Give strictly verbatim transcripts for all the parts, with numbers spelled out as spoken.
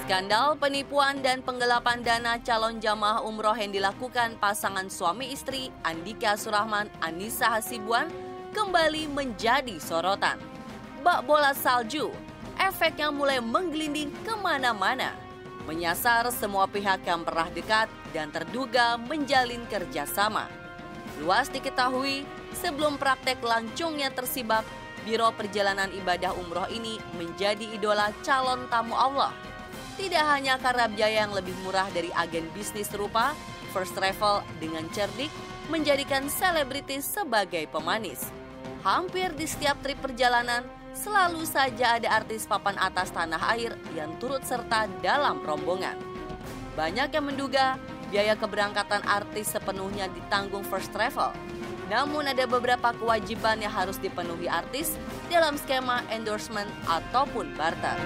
Skandal penipuan dan penggelapan dana calon jamaah umroh yang dilakukan pasangan suami istri Andika Surahman Anissa Hasibuan kembali menjadi sorotan. Bak bola salju, efeknya mulai menggelinding kemana-mana, menyasar semua pihak yang pernah dekat dan terduga menjalin kerjasama. Luas diketahui, sebelum praktek lancungnya tersibak, Biro Perjalanan Ibadah Umroh ini menjadi idola calon tamu Allah. Tidak hanya karena biaya yang lebih murah dari agen bisnis serupa, First Travel dengan cerdik menjadikan selebritis sebagai pemanis. Hampir di setiap trip perjalanan, selalu saja ada artis papan atas tanah air yang turut serta dalam rombongan. Banyak yang menduga biaya keberangkatan artis sepenuhnya ditanggung First Travel. Namun ada beberapa kewajiban yang harus dipenuhi artis dalam skema endorsement ataupun barter.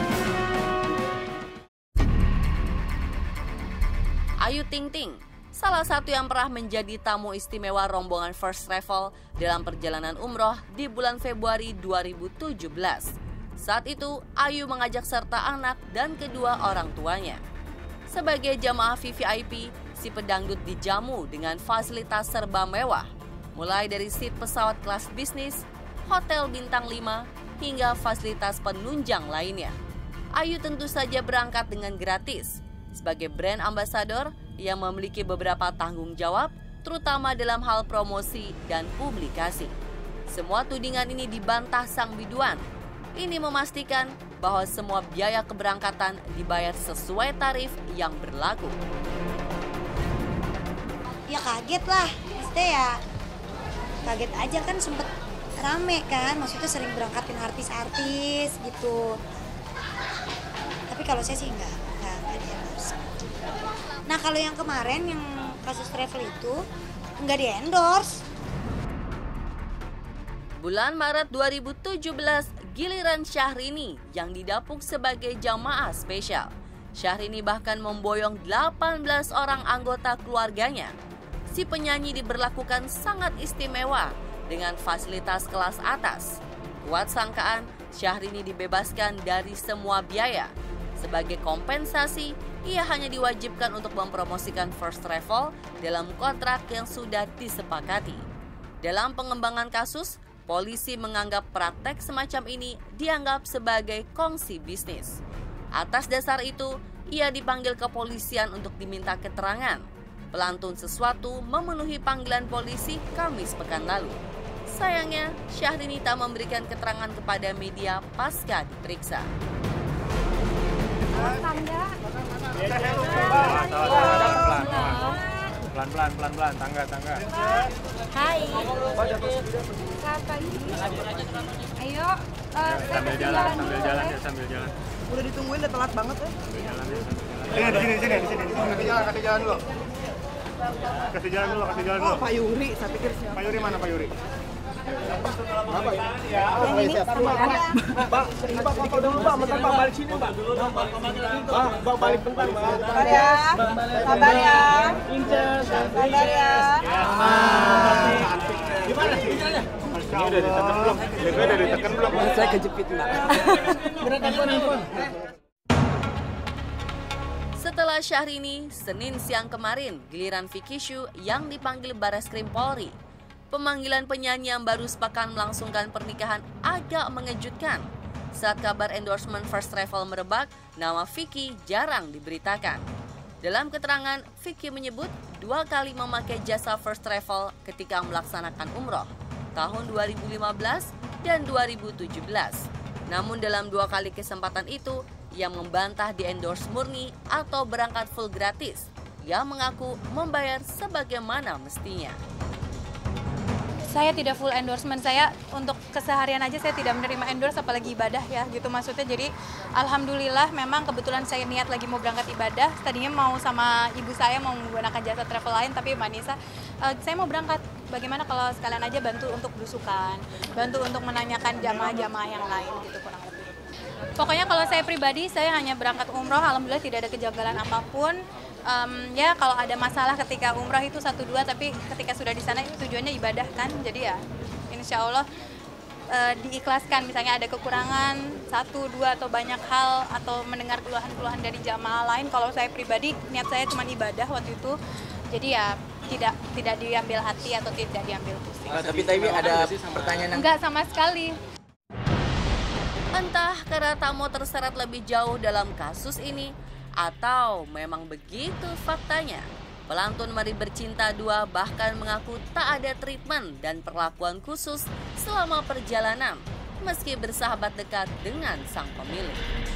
Ayu Ting Ting, salah satu yang pernah menjadi tamu istimewa rombongan First Travel dalam perjalanan umroh di bulan Februari dua ribu tujuh belas. Saat itu, Ayu mengajak serta anak dan kedua orang tuanya. Sebagai jamaah V V I P, si pedangdut dijamu dengan fasilitas serba mewah, mulai dari seat pesawat kelas bisnis, hotel bintang lima, hingga fasilitas penunjang lainnya. Ayu tentu saja berangkat dengan gratis. Sebagai brand ambassador yang memiliki beberapa tanggung jawab, terutama dalam hal promosi dan publikasi. Semua tudingan ini dibantah sang biduan. Ini memastikan bahwa semua biaya keberangkatan dibayar sesuai tarif yang berlaku. Ya kaget lah, maksudnya ya kaget aja kan, sempet rame kan, maksudnya sering berangkatin artis-artis gitu. Tapi kalau saya sih enggak. Nah kalau yang kemarin yang kasus travel itu nggak di-endorse. Bulan Maret dua ribu tujuh belas, giliran Syahrini yang didapuk sebagai jamaah spesial. Syahrini bahkan memboyong delapan belas orang anggota keluarganya. Si penyanyi diberlakukan sangat istimewa dengan fasilitas kelas atas. Kuat sangkaan, Syahrini dibebaskan dari semua biaya. Sebagai kompensasi, ia hanya diwajibkan untuk mempromosikan First Travel dalam kontrak yang sudah disepakati. Dalam pengembangan kasus, polisi menganggap praktek semacam ini dianggap sebagai kongsi bisnis. Atas dasar itu, ia dipanggil kepolisian untuk diminta keterangan. Pelantun sesuatu memenuhi panggilan polisi Kamis pekan lalu. Sayangnya, Syahrini tak memberikan keterangan kepada media pasca diperiksa. Tangga. Pelan-pelan, pelan-pelan, tangga, tangga. Hai. Selamat pagi. Ayo. Uh, sambil jalan, sambil jalan ya, sambil jalan. Udah ditungguin, udah telat banget ya. Sambil jalan ya, sambil jalan. Di sini, di sini, di sini. Kasih jalan, kasih jalan dulu. Kasih jalan dulu, kasih jalan dulu. Oh, Pak Yuri, saya pikir siapa? Pak Yuri mana, Pak Yuri? Apa? Yang ini sama Pak, ini Pak foto dulu Pak, bentar Pak balik sini Pak. Pak, Pak balik bentar Pak. Sabar ya, sabar ya. Sabar ya. Gimana? Ini udah ditekan belum? Ini udah ditekan belum? Saya kejepit Pak. Beneran handphone. Setelah Syahrini, Senin siang kemarin, giliran Vicky Shu yang dipanggil Bareskrim Polri. Pemanggilan penyanyi yang baru sepekan melangsungkan pernikahan agak mengejutkan. Saat kabar endorsement First Travel merebak, nama Vicky jarang diberitakan. Dalam keterangan, Vicky menyebut dua kali memakai jasa First Travel ketika melaksanakan umroh tahun dua ribu lima belas dan dua ribu tujuh belas. Namun dalam dua kali kesempatan itu, ia membantah di-endorse murni atau berangkat full gratis. Ia mengaku membayar sebagaimana mestinya. Saya tidak full endorsement, saya untuk keseharian aja saya tidak menerima endorse apalagi ibadah ya gitu maksudnya. Jadi alhamdulillah memang kebetulan saya niat lagi mau berangkat ibadah, tadinya mau sama ibu saya mau menggunakan jasa travel lain, tapi Mbak Nisa uh, saya mau berangkat, bagaimana kalau sekalian aja bantu untuk belusukan, bantu untuk menanyakan jamaah-jamaah yang lain gitu kurang lebih. Pokoknya kalau saya pribadi saya hanya berangkat umroh, alhamdulillah tidak ada kejanggalan apapun. Um, ya kalau ada masalah ketika umrah itu satu dua, tapi ketika sudah di sana tujuannya ibadah kan, jadi ya insya Allah uh, diikhlaskan, misalnya ada kekurangan satu, dua atau banyak hal atau mendengar keluhan-keluhan dari jamaah lain. Kalau saya pribadi niat saya cuma ibadah waktu itu, jadi ya tidak tidak diambil hati atau tidak diambil pusing. Nah, tapi tadi ada pertanyaan yang Enggak sama sekali. Entah karena tak mau terseret lebih jauh dalam kasus ini, atau memang begitu faktanya. Pelantun Mari Bercinta dua bahkan mengaku tak ada treatment dan perlakuan khusus selama perjalanan, meski bersahabat dekat dengan sang pemilik.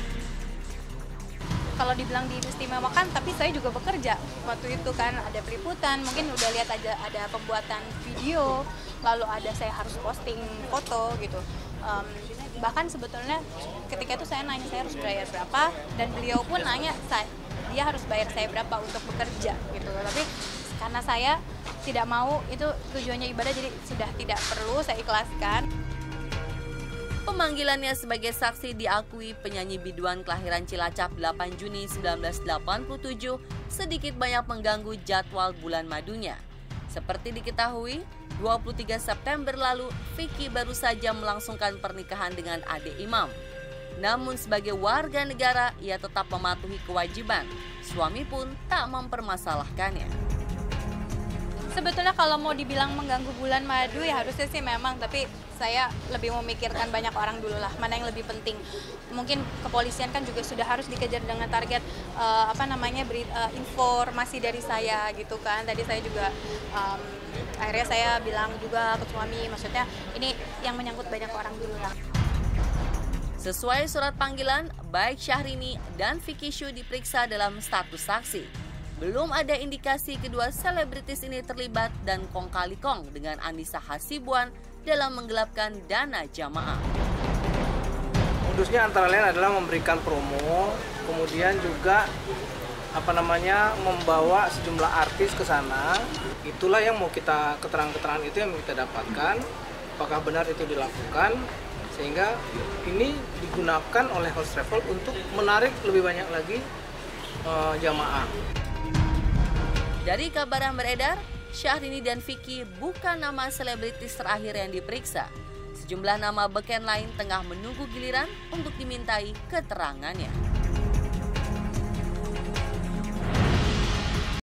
Kalau dibilang diistimewakan, tapi saya juga bekerja. Waktu itu kan ada peliputan, mungkin udah lihat aja ada pembuatan video, lalu ada saya harus posting foto gitu. Um, bahkan sebetulnya ketika itu saya nanya saya harus bayar berapa, dan beliau pun nanya saya, dia harus bayar saya berapa untuk bekerja gitu. Tapi karena saya tidak mau, itu tujuannya ibadah, jadi sudah tidak perlu, saya ikhlaskan. Pemanggilannya sebagai saksi diakui penyanyi biduan kelahiran Cilacap delapan Juni seribu sembilan ratus delapan puluh tujuh sedikit banyak mengganggu jadwal bulan madunya. Seperti diketahui, dua puluh tiga September lalu, Vicky baru saja melangsungkan pernikahan dengan Ade Imam. Namun sebagai warga negara, ia tetap mematuhi kewajiban. Suami pun tak mempermasalahkannya. Sebetulnya kalau mau dibilang mengganggu bulan madu ya harusnya sih memang, tapi saya lebih memikirkan banyak orang dulu lah, mana yang lebih penting. Mungkin kepolisian kan juga sudah harus dikejar dengan target uh, apa namanya beri, uh, informasi dari saya gitu kan. Tadi saya juga um, akhirnya saya bilang juga ke suami, maksudnya ini yang menyangkut banyak orang dulu lah. Sesuai surat panggilan, baik Syahrini dan Vicky Shu diperiksa dalam status saksi. Belum ada indikasi kedua selebritis ini terlibat dan kong kali kong dengan Annisa Hasibuan dalam menggelapkan dana jamaah. modusnya antara lain adalah memberikan promo, kemudian juga apa namanya membawa sejumlah artis ke sana. Itulah yang mau kita keterangan-keterangan itu yang kita dapatkan. Apakah benar itu dilakukan? Sehingga ini digunakan oleh Host Travel untuk menarik lebih banyak lagi uh, jamaah. Dari kabar yang beredar, Syahrini dan Vicky bukan nama selebritis terakhir yang diperiksa. Sejumlah nama beken lain tengah menunggu giliran untuk dimintai keterangannya.